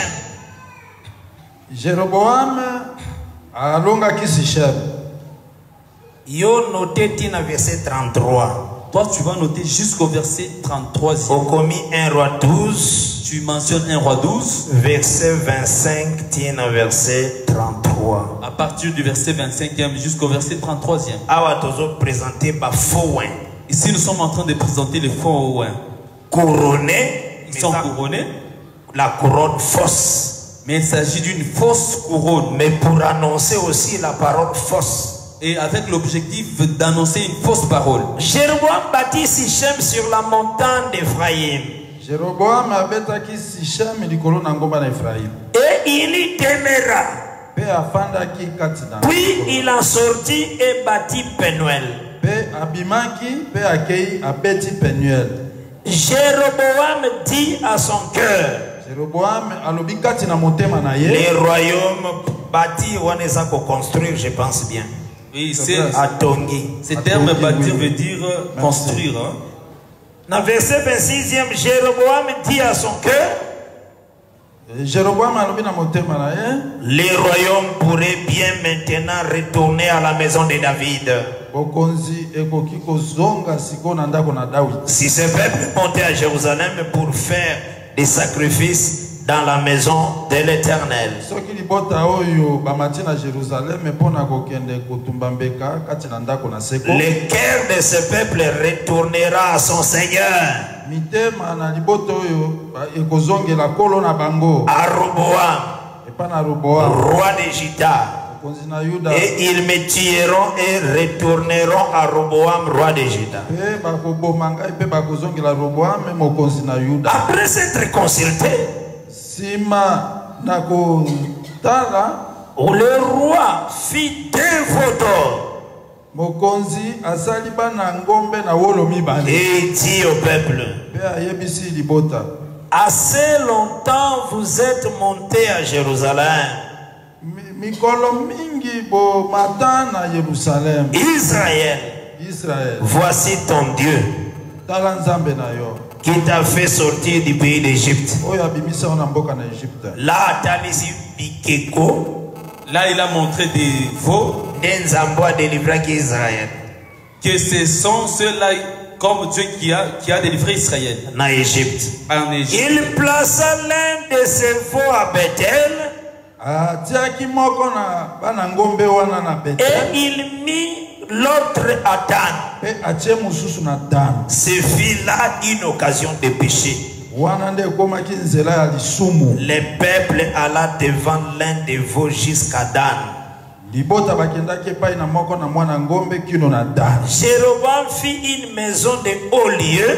Jéroboam alongaki Sichem. Yo noté tina verset 33. Toi tu vas noter jusqu'au verset 33. Au commis 1 roi 12. Tu mentionnes 1 roi 12. Verset 25 tina verset 33. À partir du verset 25e jusqu'au verset 33e. Awa tozo présenter ba faux. Ici nous sommes en train de présenter les faux. Couronnés. Ils sont couronnés. La couronne fausse. Mais il s'agit d'une fausse couronne. Mais pour annoncer aussi la parole fausse. Et avec l'objectif d'annoncer une fausse parole. Jéroboam bâtit Sichem sur la montagne d'Ephraïm. Jéroboam abetaki Sichem likolo na ngomba na Ephraïm. Et il y demeura. Pe afandaki kati na. Puis il en sortit et bâtit Penuel. Pe abimaki pe akei abeti Penuel. Jéroboam dit à son cœur. Jéroboam alobi kati na motema na ye. Les royaumes bâtis on les a construire, je pense bien. Oui, c'est Atongi. Ce terme bâtir veut dire construire. Hein? Dans verset 26e, Jéroboam dit à son cœur. Jéroboam alobi na motema na ye. Les royaumes pourraient bien maintenant retourner à la maison de David. Si ce peuple montait à Jérusalem pour faire des sacrifices dans la maison de l'Éternel. Le cœur de ce peuple retournera à son Seigneur. À Roboam, roi de Juda. Et ils me tueront et retourneront à Roboam, roi de Juda. Après s'être consulté, le roi fit 2 photos et dit au peuple: assez longtemps vous êtes montés à Jérusalem. Israël, voici ton Dieu qui t'a fait sortir du pays d'Égypte. Là, il a montré des veaux que ce sont ceux-là comme Dieu qui a délivré Israël en Égypte. Il plaça l'un de ses veaux à Bethel. Et il mit l'autre à Dan. Ce fut là une occasion de péché. Le peuple alla devant l'un des veaux jusqu'à Dan. Jéroboam fit une maison de haut lieu.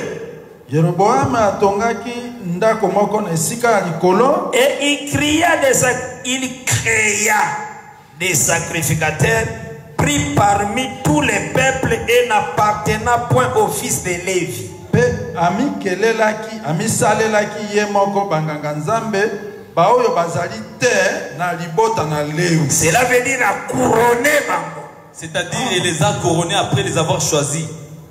Et il créa des sacrificateurs pris parmi tous les peuples et n'appartenant point au fils de Lévi. Cela veut dire à couronner. C'est-à-dire il les a couronnés après les avoir choisis.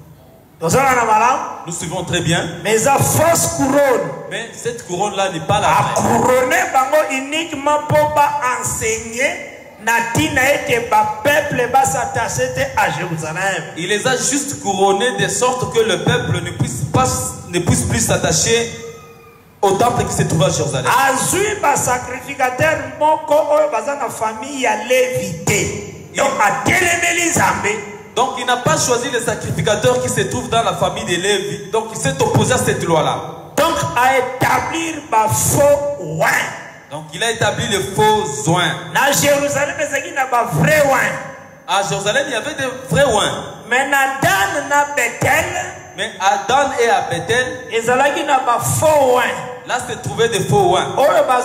Nous suivons très bien. Mais la fausse couronne. Mais cette couronne-là n'est pas la vraie. Couronner uniquement pour enseigner. Il les a juste couronnés de sorte que le peuple ne puisse plus s'attacher au temple qui se trouve à Jérusalem. Donc il n'a pas choisi les sacrificateurs qui se trouvent dans la famille de Lévi. Donc il s'est opposé à cette loi-là. Donc à établir ma faux oin. Donc il a établi le faux oin. À Jérusalem, il y avait des vrais oins. À Jérusalem, il y avait des vrais oins. Mais à Dan et à Bethel, là se trouvaient des faux oins.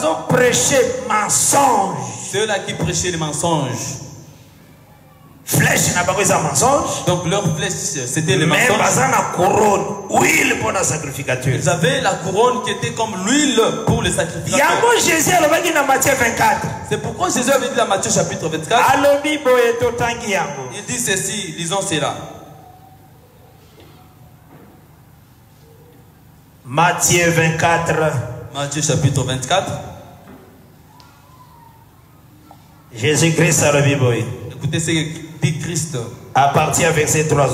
Ceux-là qui prêchaient les mensonges. Flèche n'a pas besoin de mensonge. Donc leur flèche c'était le mensonge. Ils avaient la couronne qui était comme l'huile pour les sacrificateurs. C'est pourquoi Jésus avait dit dans Matthieu chapitre 24. Il dit ceci, lisons cela. Matthieu 24. Matthieu chapitre 24. Jésus-Christ a le Bible. Écoutez ce que dit Christ. À partir du verset 3.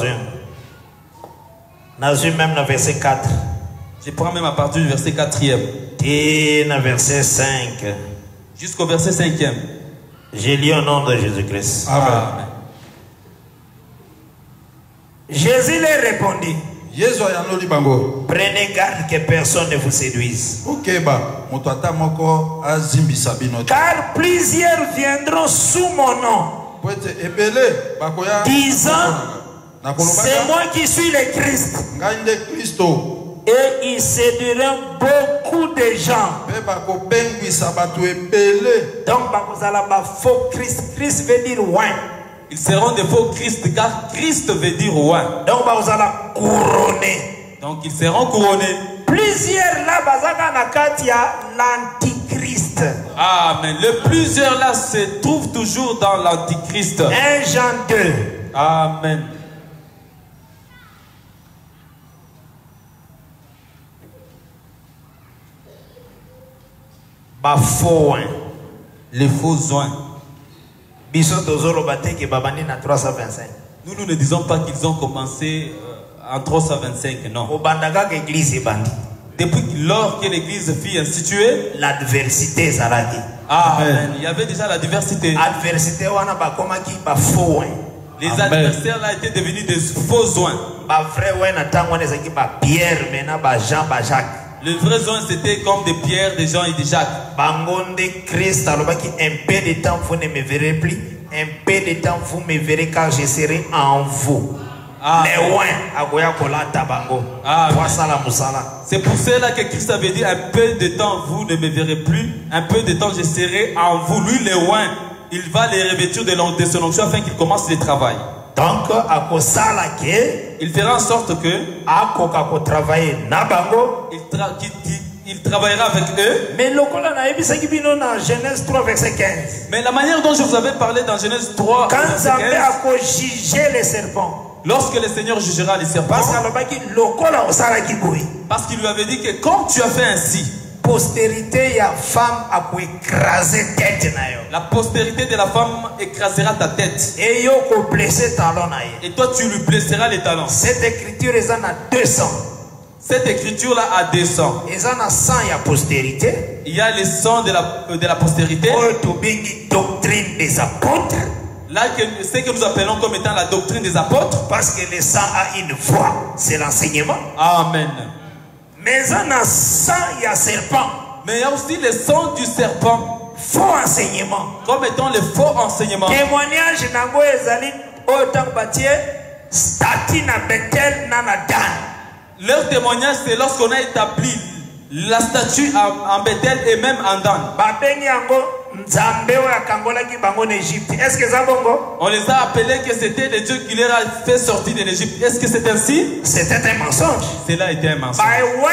Nazu même le verset 4. Je prends même à partir du verset 4e. Et le verset 5. Jusqu'au verset 5e. J'ai lu au nom de Jésus-Christ. Amen. Jésus leur répondit. Prenez garde que personne ne vous séduise. Car plusieurs viendront sous mon nom, disant, c'est moi qui suis le Christ. Et ils séduiront beaucoup de gens. Donc, faux Christ. Christ veut dire ouin. Ils seront des faux Christ, car Christ veut dire ouin. Donc, couronner. Donc, ils seront couronnés. Plusieurs là, l'antichrist. Amen. Les plusieurs là se trouvent toujours dans l'antichrist. 1 Jean 2. Amen. Les faux oins. Nous ne disons pas qu'ils ont commencé en 325, non. Depuis lors que l'église fut instituée, l'adversité est là. Amen. Il y avait déjà la diversité. Les adversaires là étaient devenus des faux oins. Les vrais oins c'était comme des Pierre, des Jean et des Jacques. Bangonde Christ un peu de temps vous ne me verrez plus, un peu de temps vous me verrez car je serai en vous. Les oins agoya kolata bango. C'est pour cela que Christ avait dit un peu de temps vous ne me verrez plus, un peu de temps je serai en vous. Lui les oins, il va les revêtir de son onction afin qu'il commence le travail. Donc, il fera en sorte que il travaillera avec eux. Mais Genèse 3 verset 15. Mais la manière dont je vous avais parlé dans Genèse 3 verset 15, lorsque le Seigneur jugera les serpents, parce qu'il lui avait dit que quand tu as fait ainsi, postérité ya femme a écraser tête na yo. La postérité de la femme écrasera ta tête. Et yo ko blesser talon na yo. Et toi tu lui blesseras les talons. Cette écriture est en 200. Cette écriture là a 200. Ils en a 100 ya postérité. Il y a le sang de la postérité. Doctrine des apôtres. Là ce que nous appelons comme étant la doctrine des apôtres. Parce que le sang a une voix, c'est l'enseignement. Amen. Mais on a sang, il y a serpent. Mais il y a aussi le sang du serpent. Faux enseignement. Comme étant le faux enseignement. Témoignage nango ezali autant batie stati na Bethel na Dan. Leur témoignage c'est lorsqu'on a établi la statue en Bethel et même en Dan. Babengi yango nzambe wa kangola ki bango en Égypte. Est-ce que ça bongo? On les a appelés que c'était le Dieu qui leur a fait sortir de l'Égypte. Est-ce que c'est ainsi? C'était un mensonge. Cela était un mensonge.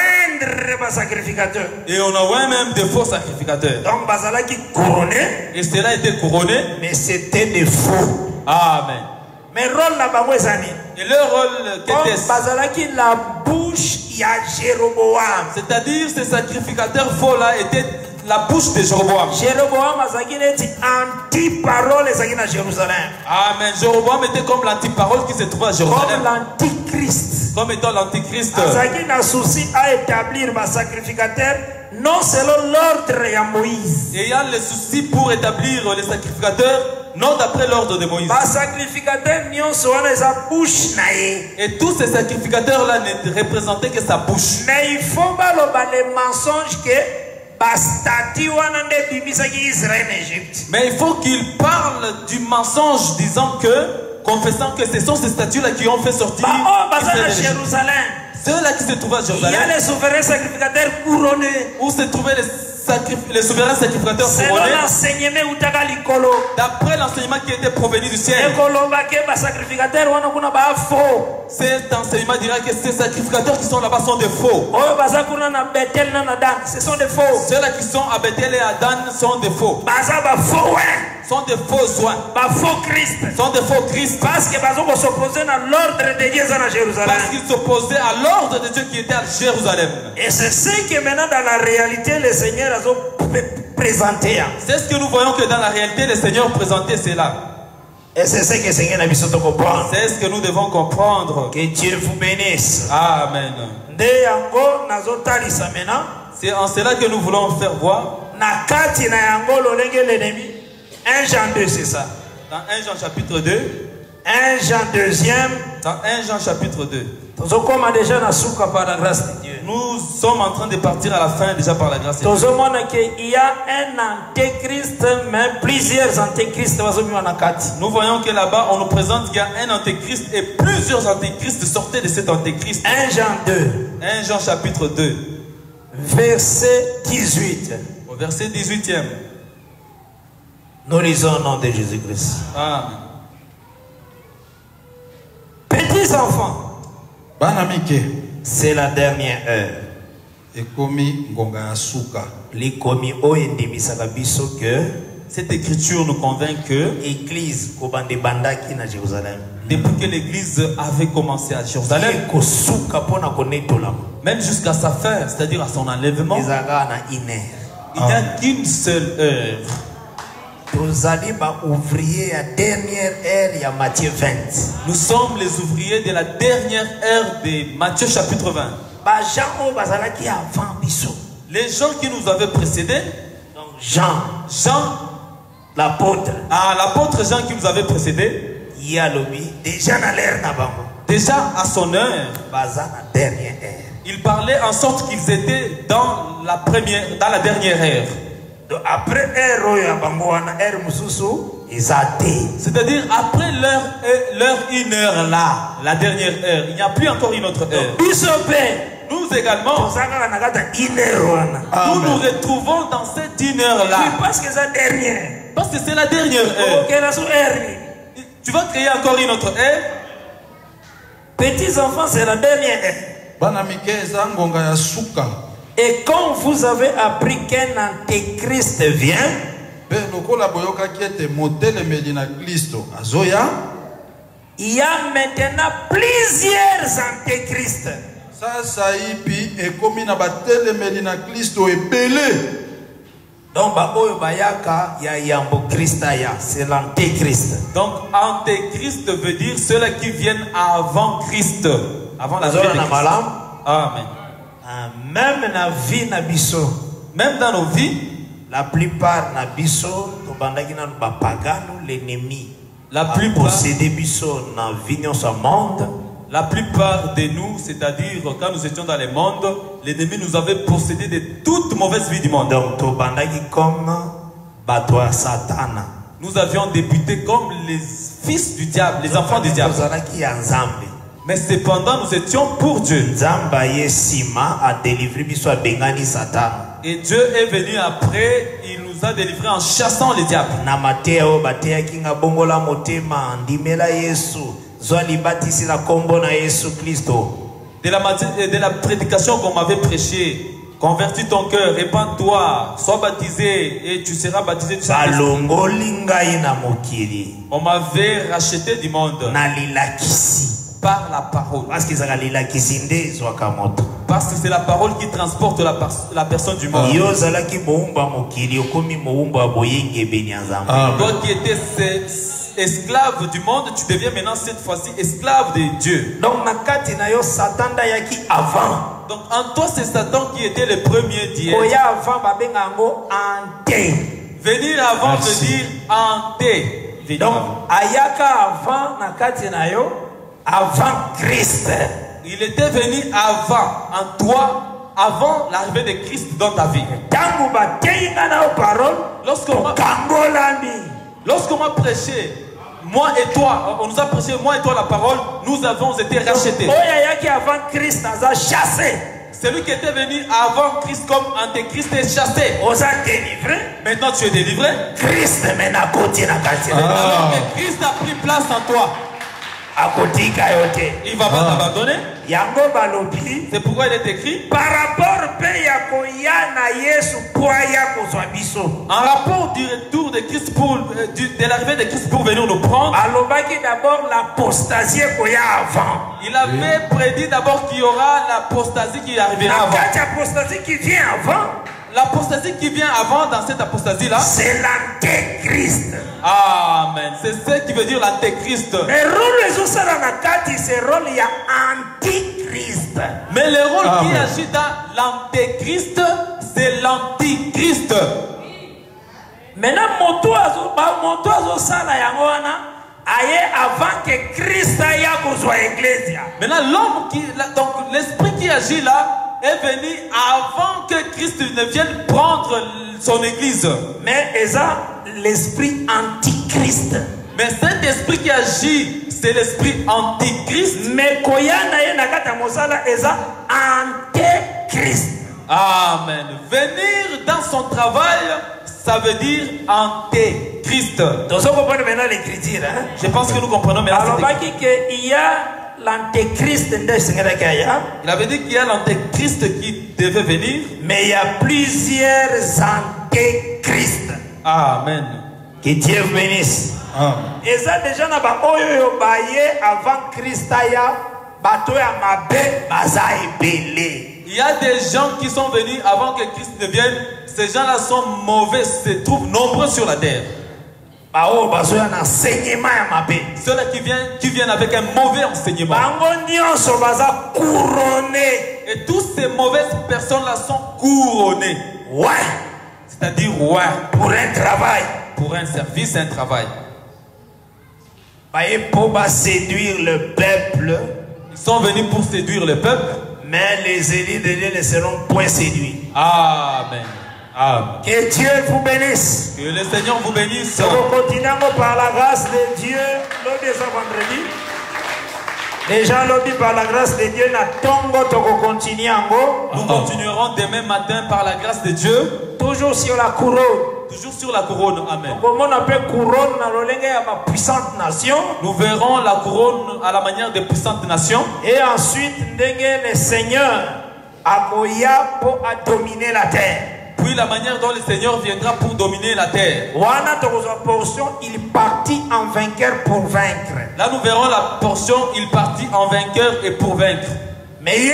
Et on a même des faux sacrificateurs. Donc bazala qui couronné. Et cela était couronné. Mais c'était des faux. Amen. Mais rôle la bango ezani. Et leur rôle qu'était-ce? Bazala qui la bouche ya Jéroboam. C'est-à-dire ces sacrificateurs faux là étaient la bouche de Jéroboam. Jéroboam était anti-parole à Jérusalem. Amen. Jéroboam était comme l'anti-parole qui se trouvait à Jérusalem. Comme l'antichrist. Comme étant l'antichrist. Il a souci à établir ma sacrificateur non selon l'ordre de Moïse. Et il y a le souci pour établir les sacrificateurs non d'après l'ordre de Moïse. Et tous ces sacrificateurs là ne représentaient que sa bouche. Mais il faut pas le mensonge que mais il faut qu'il parle du mensonge disant que confessant que ce sont ces statues-là qui ont fait sortir Jérusalem. Ceux-là qui se trouvaient à Jérusalem. Il y a les souverains sacrificateurs couronnés. Où se trouvaient les souverains sacrificateurs couronnés. D'après l'enseignement qui était provenu du ciel. Cet enseignement dira que ces sacrificateurs qui sont là-bas sont des faux. Ce sont des faux. Ceux-là qui sont à Bethel et à Dan sont des faux. Sont des faux soins. Faux Christ. Sont des faux Christ. Parce qu'ils s'opposaient à l'ordre de Dieu à Jérusalem. Parce qu'ils s'opposaient à l'ordre de Dieu qui était à Jérusalem. Et c'est ce que maintenant dans la réalité le Seigneur a présenté. C'est ce que nous voyons que dans la réalité le Seigneur présentait cela. Et c'est ce que le Seigneur a besoin de comprendre. C'est ce que nous devons comprendre. Que Dieu vous bénisse. Amen. C'est en cela que nous voulons faire voir. 1 Jean 2, c'est ça. Dans 1 Jean chapitre 2. 1 Jean 2e. Dans 1 Jean chapitre 2. Nous sommes en train de partir à la fin déjà par la grâce de Dieu. Il y a un antéchrist, même plusieurs antéchrists. Nous voyons que là-bas on nous présente qu'il y a un antéchrist et plusieurs antéchrists sortaient de cet antéchrist. 1 Jean 2. 1 Jean chapitre 2. Verset 18. Au verset 18e. Nous lisons au nom de Jésus-Christ. Amen. Petits enfants, c'est la dernière heure. Cette écriture nous convainc que l'église depuis que l'église avait commencé à Jérusalem, même jusqu'à sa fin, c'est-à-dire à son enlèvement, il n'y a qu'une seule heure. Nous sommes les ouvriers de la dernière heure de Matthieu chapitre 20. Les gens qui nous avaient précédés, Jean, l'apôtre, l'apôtre Jean qui nous avait précédés, déjà à son heure, il parlait en sorte qu'ils étaient dans la dernière heure. Après c'est-à-dire après leur une heure là, la dernière heure, il n'y a plus encore une autre heure. Nous également, nous nous retrouvons dans cette une heure là. Parce que c'est la dernière heure. Tu vas créer encore une autre heure. Petits enfants, c'est la dernière heure. Et quand vous avez appris qu'un antéchrist vient, il y a maintenant plusieurs antéchrists. Donc, c'est l'antéchrist. Donc, antéchrist veut dire ceux-là qui viennent avant Christ, avant la venue de Christ. Amen. Même dans nos vies, la plupart l'ennemi a possédé la plupart de nous, c'est-à-dire quand nous étions dans le monde, l'ennemi nous avait possédé de toute mauvaise vie du monde. Nous avions débuté comme les fils du diable, les enfants du diable. Mais cependant, nous étions pour Dieu. Et Dieu est venu après, il nous a délivrés en chassant les diables. De la prédication qu'on m'avait prêchée, convertis ton cœur, répands-toi, sois baptisé et tu seras baptisé du Saint-Esprit. On m'avait racheté du monde par la parole. Parce que c'est la parole qui transporte la personne du monde. Toi qui étais esclave du monde, tu deviens maintenant cette fois-ci esclave de Dieu. Donc en toi c'est Satan qui était le premier d'hier. Venir avant veut dire hanté. Donc ayaka avant Christ. Il était venu avant, en toi, avant l'arrivée de Christ dans ta vie. Lorsqu'on m'a prêché Moi et toi, on nous a prêché, moi et toi la parole, nous avons été rachetés. Avant Christ a chassé. Celui qui était venu avant Christ comme antéchrist est chassé. Maintenant tu es délivré. Christ Mais Christ a pris place en toi. Il va pas t'abandonner. C'est pourquoi il est écrit par rapport en rapport du retour de Christ pour de l'arrivée de Christ pour venir nous prendre. D'abord l'apostasie qu'il y a avant. Il avait prédit d'abord qu'il y aura l'apostasie qui arrivera avant. L'apostasie qui vient avant. L'apostasie qui vient avant dans cette apostasie-là, c'est l'antéchrist. Amen. C'est ce qui veut dire l'antéchrist. Mais le rôle il y a antichrist. Mais le rôle qui agit dans l'antéchrist, c'est l'antichrist. Maintenant, mon toit sala yangwana avant que Christ aille à l'église. Maintenant, l'homme qui, donc l'esprit qui agit là, est venu avant que Christ ne vienne prendre son église. Mais l'esprit antichrist. Mais cet esprit qui agit, c'est l'esprit antichrist. Mais koyana nakata mosala antéchrist. Amen. Venir dans son travail, ça veut dire antéchrist. Je pense que nous comprenons maintenant. Alors, il y a l'antéchrist. Il avait dit qu'il y a l'antéchrist qui devait venir. Mais il y a plusieurs antéchrists. Amen. Que Dieu vous bénisse. Et ça déjà n'a pas avant Christ il y a des gens qui sont venus avant que Christ ne vienne. Ces gens-là sont mauvais, se trouvent nombreux sur la terre. Ceux-là qui viennent avec un mauvais enseignement. Et toutes ces mauvaises personnes-là sont couronnées. Ouais. C'est-à-dire, ouais. Pour un travail. Pour un service, un travail. Pour séduire le peuple. Ils sont venus pour séduire le peuple. Mais les élus de Dieu ne seront point séduits. Amen. Amen. Que Dieu vous bénisse. Que le Seigneur vous bénisse. Nous continuons par la grâce de Dieu. L'autre vendredi. Déjà, l'autre par la grâce de Dieu. Nous continuerons demain matin par la grâce de Dieu. Toujours sur la couronne. Toujours sur la couronne. Amen. Comment on appelle couronne dans le puissante nation. Nous verrons la couronne à la manière des puissantes nations. Et ensuite, le Seigneur a pour dominer la terre. Puis la manière dont le Seigneur viendra pour dominer la terre. Il partit en vainqueur pour vaincre. Là nous verrons la portion, il partit en vainqueur et pour vaincre. Mais il y a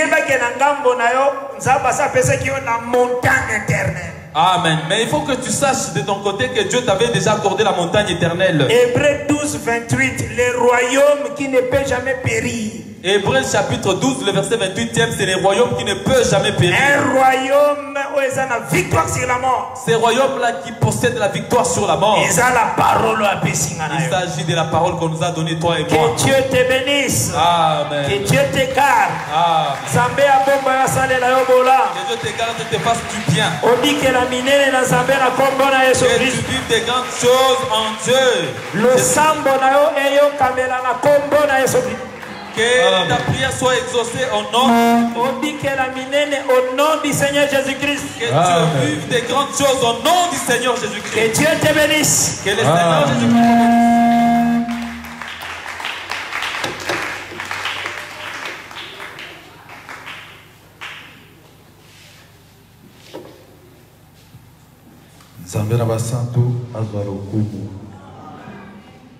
la montagne éternelle. Amen. Mais il faut que tu saches de ton côté que Dieu t'avait déjà accordé la montagne éternelle. Hébreux 12, 28. Le royaume qui ne peut jamais périr. Hébreux chapitre 12, le verset 28e, c'est le royaume qui ne peut jamais périr. Un royaume où il y a la victoire sur la mort. Ces royaumes-là qui possèdent la victoire sur la mort. Il s'agit de la parole qu'on nous a donnée, toi et moi. Que Dieu te bénisse. Amen. Que Dieu te garde. Amen. Que Dieu te garde et te fasse du bien. On dit que la minère na Zambé na kombo na Yesu Christ. Christ. Que tu vives des grandes choses en Dieu. Le sambo na yo eyo kamela na kombo na Yesu Christ. Que ta prière soit exaucée au nom. On dit que la minère au nom du Seigneur Jésus-Christ. Que tu vives des grandes choses au nom du Seigneur Jésus-Christ. Que Dieu te bénisse. Que le Seigneur Jésus-Christ. Nzambe na basantu azwa lokumu.